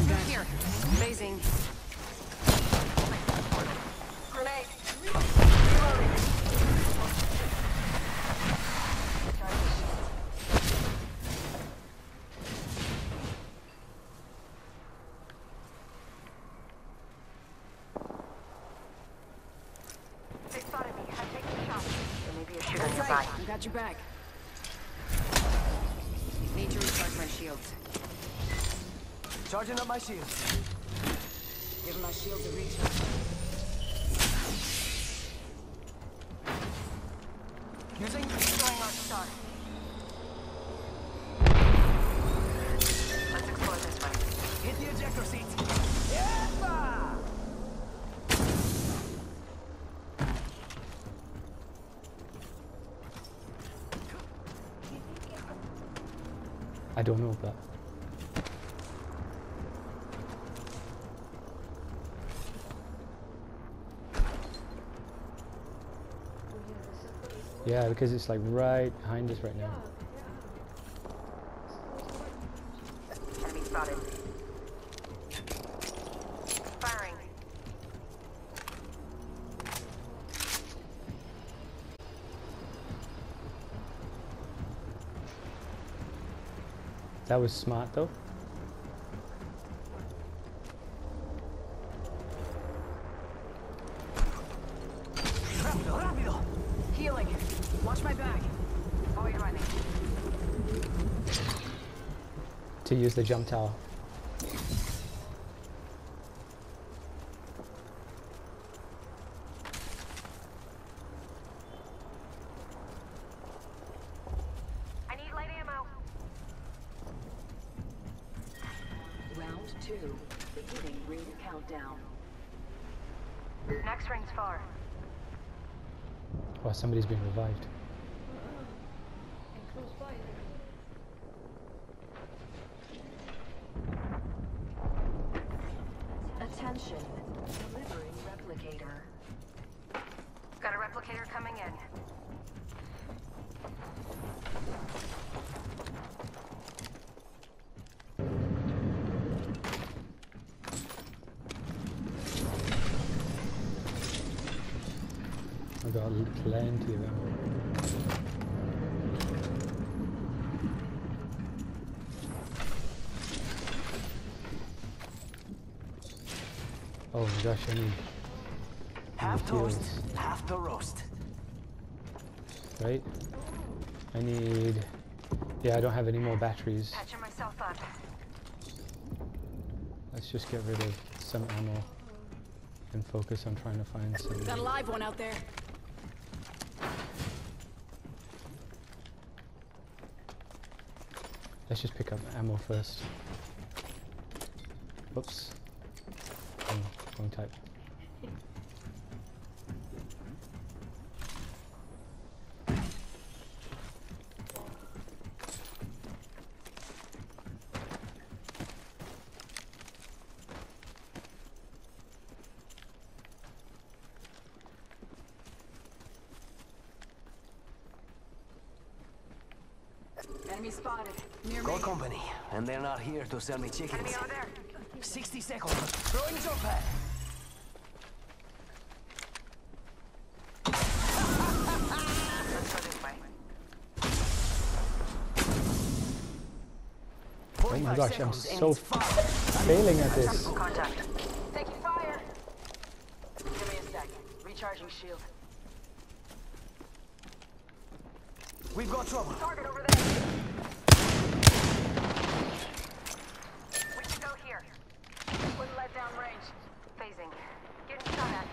back. Here. Phasing. Grenade. Reloading. They spotted me. I'm taking a shot. There may be a shooter That's nearby. right. I got your back. Need to recharge my shields. Charging up my shields. Giving my shields a recharge. Using. Destroying our star. Let's explore this way. Hit the ejector seat. Yeah! I don't know, but yeah, because it's like right behind us right now. Enemy spotted. Firing. That was smart though. Rápido, rápido. Healing. Watch my back. Void running. To use the jump tower. I need light ammo. Round 2. Beginning ring countdown. Next ring's far. Oh, somebody's been revived. Attention. Delivering replicator. Got a replicator coming in. I've got plenty of ammo. Oh my gosh, I need Half toast, materials. half the roast. Right? I need... Yeah, I don't have any more batteries. Patching myself up. Let's just get rid of some ammo and focus on trying to find some... Got a live one out there. Let's just pick up ammo first. Whoops. Wrong type. Enemy spotted. Near Got me. company, and they're not here to sell me chickens. Enemy over there. 60 seconds. Throwing jump pad. Let's go this way. Oh my gosh, I'm 45 seconds, and so it's far. failing at this. Contact. Taking fire. Give me a sec. Recharging shield. We've got trouble. Target over there. We can go here. Wouldn't let down range. Phasing. Getting shot at.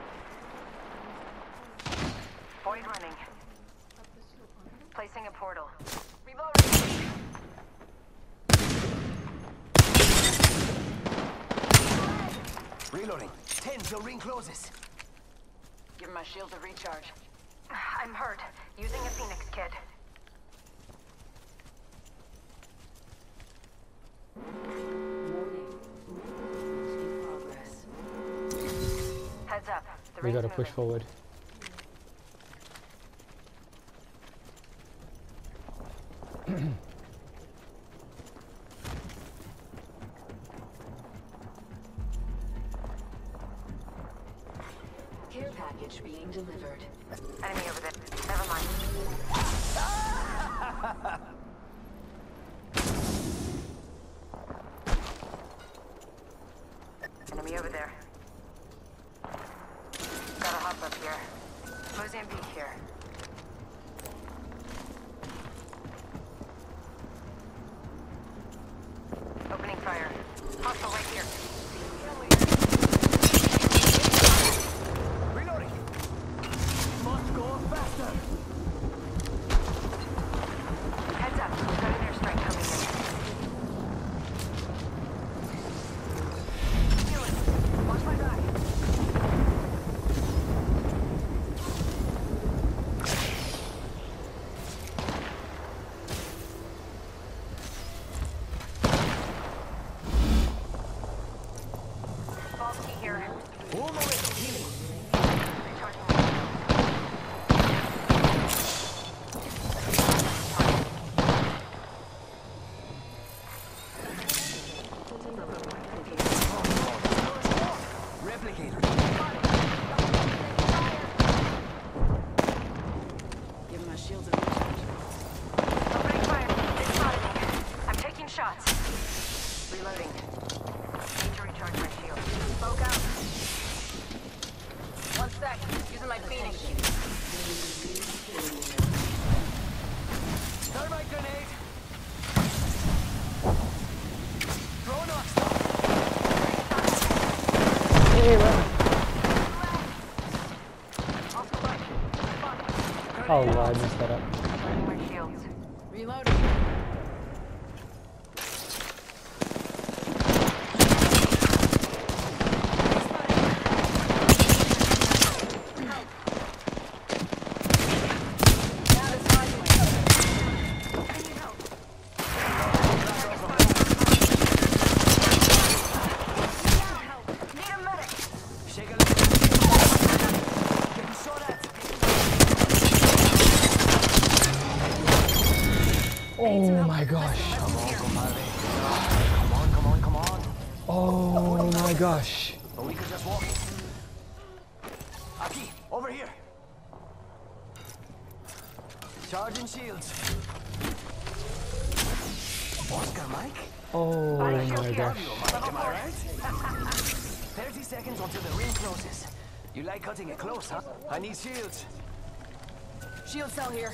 Void running. Placing a portal. Reloading. Reloading. 10 till ring closes. Giving my shield a recharge. I'm hurt. Using a Phoenix kit. Warning. In progress. Heads up. The We ring's gotta push moving. forward. package being delivered. Enemy over there. Never mind. Enemy over there. Got a hop up here. Mozambique here. Opening fire. Hostile right here. Reloading. Must go faster. Heads up. We've got an airstrike coming in. Healing. Watch my back. False key here. One moment. Healing. Recharging. Replicator. Give my shields a recharge. Opening fire. They spotted me. I'm taking shots. Reloading. Need to recharge my shield. Smoke out. 1 sec. Using my Phoenix. Thermite grenade. Throw an ox. Hey, run. Oh, I messed that up. Recharging my shields. Reloading. Need a medic. Shake a little. Getting shot at. Oh my gosh. Come on, compadre. Come on, come on, come on. Oh my gosh. But we could just walk. Aki, over here. Charging shields. Oscar Mike? Oh my gosh. Am I right? 30 seconds until the ring closes. You like cutting it close, huh? I need shields. Shield cell here.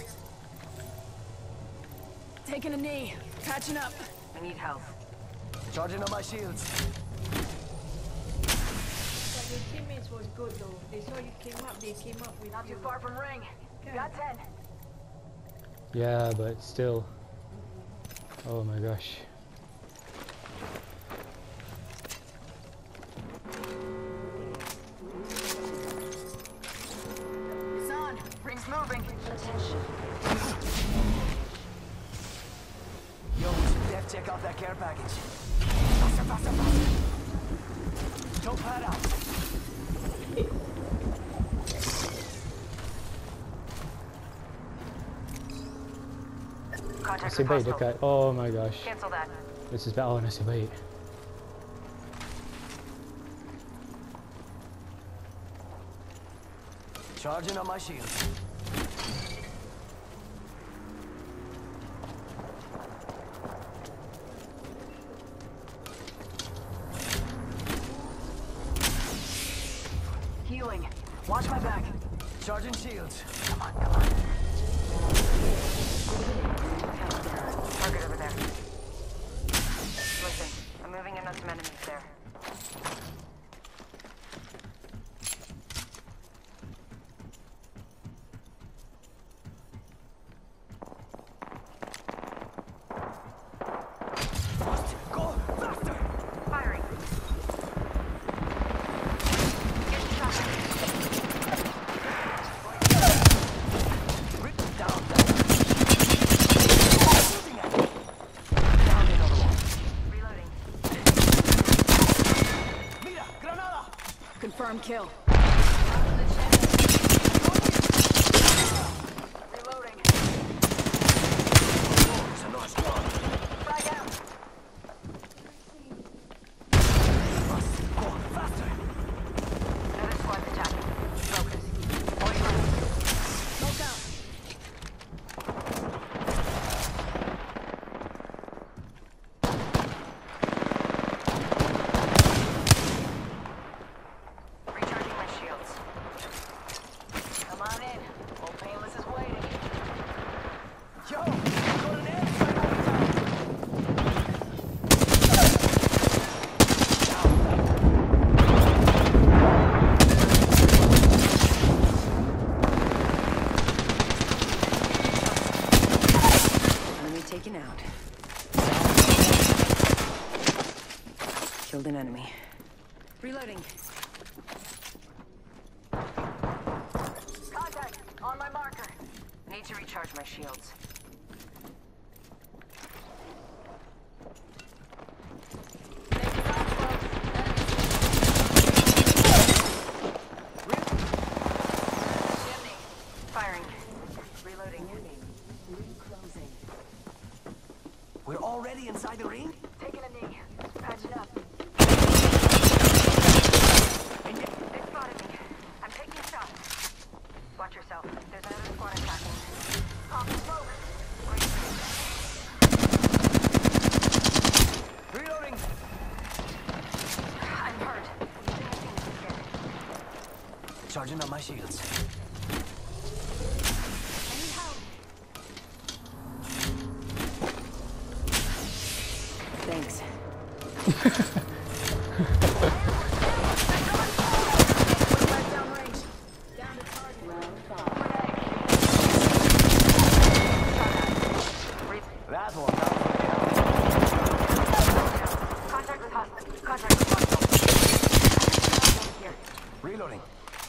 Taking a knee. Patching up. I need help. Charging on my shields. But your teammates was good though. They saw you came up, they came up with Not you. too far from ring. Got 10. Yeah, but still. Oh my gosh. It's on. Ring's moving. Yo, Def, check out that care package. Faster, faster, faster. Jump pad out. Contact Nasi with baik hostile. dekat. Oh my gosh. Cancel that. This is bad. Oh, nasi baik. Charging on my shields. Healing. Watch my back. Charging shields. Come on, come on. Target over there. Listen, I'm moving in on some enemies there. Must go faster. Firing. Getting shot. Rip it down, down. Shooting at me. Down another one. Reloading. Mira, granada. Confirm kill. Reloading. There's another squad. Frag out. Must go faster. Another squad's attacking. Focus. Killed an enemy. Reloading. Contact! On my marker! Need to recharge my shields. Firing. Reloading. We're already inside the ring? Taking a knee. Patch it up. They spotted me. I'm taking shots. Watch yourself. There's another squad attacking. Pop the smoke! Reloading! I'm hurt. Using a Phoenix kit. Charging on my shields. I need help. Thanks. That one, Contact with hostile. Contact with hostile. Here. Reloading.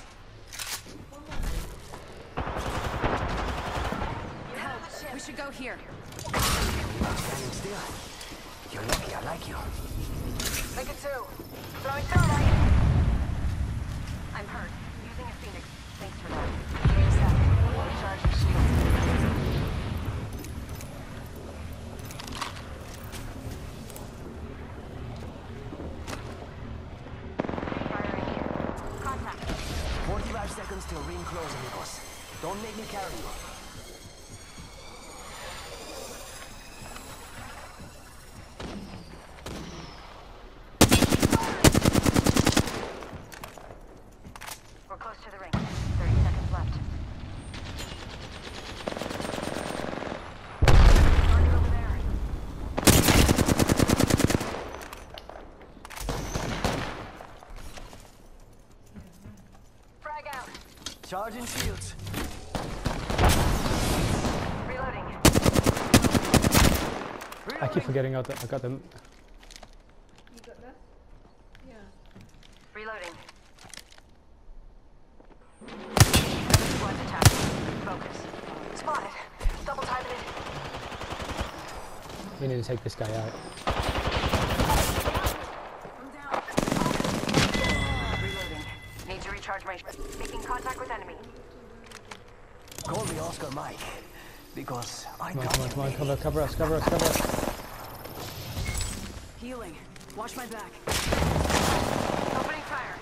Help. We should go here. Standing still. You're lucky I like you. Make it two. Throwing thermite! I'm hurt. Using a Phoenix. Thanks for that. Give me a second. Recharge your shield. Firing. Contact. 45 seconds till ring close, amigos. Don't make me carry you. We're close to the ring. 30 seconds left. Target over there. Frag out! Charging shields. Reloading. I keep forgetting I got them. You got that? Yeah. Reloading. Another squad's attacking. Focus. Spotted! Double timing it. We need to take this guy out. Reloading. Need to recharge my... Making contact with enemy. Call me Oscar Mike. Because I Come on, got come on, come on, cover us, cover us, cover us. Healing. Watch my back. Opening fire.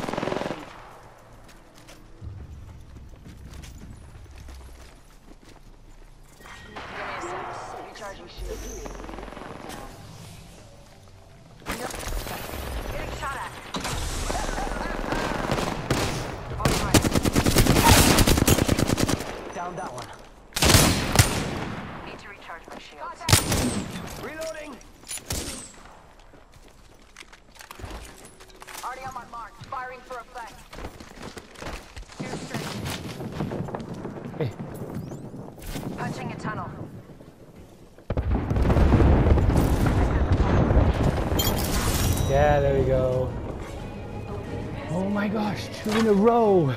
Give me a sec. Recharging shield. Getting shot at. On fire. down that one. Need to recharge my shields. Reloading! Already on my mark. Firing for effect. Airstrike. Hey, Punching a tunnel. yeah, there we go. Oh my gosh, 2 in a row.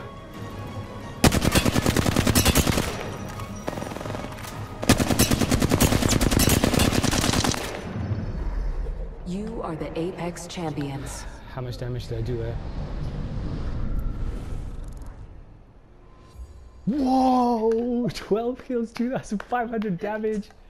You are the Apex Champions. How much damage did I do there? Whoa! 12 kills, 2,500 damage.